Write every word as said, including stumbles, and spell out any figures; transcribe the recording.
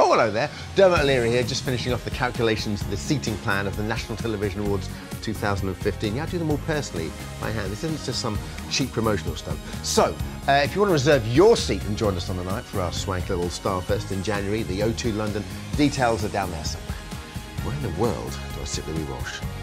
Oh, hello there. Dermot O'Leary here, just finishing off the calculations for the seating plan of the National Television Awards two thousand fifteen. Yeah, I do them all personally by hand. This isn't just some cheap promotional stuff. So, uh, if you want to reserve your seat and join us on the night for our swank little Starfest in January, the O two London, details are down there somewhere. Where in the world do I sit the wee wash?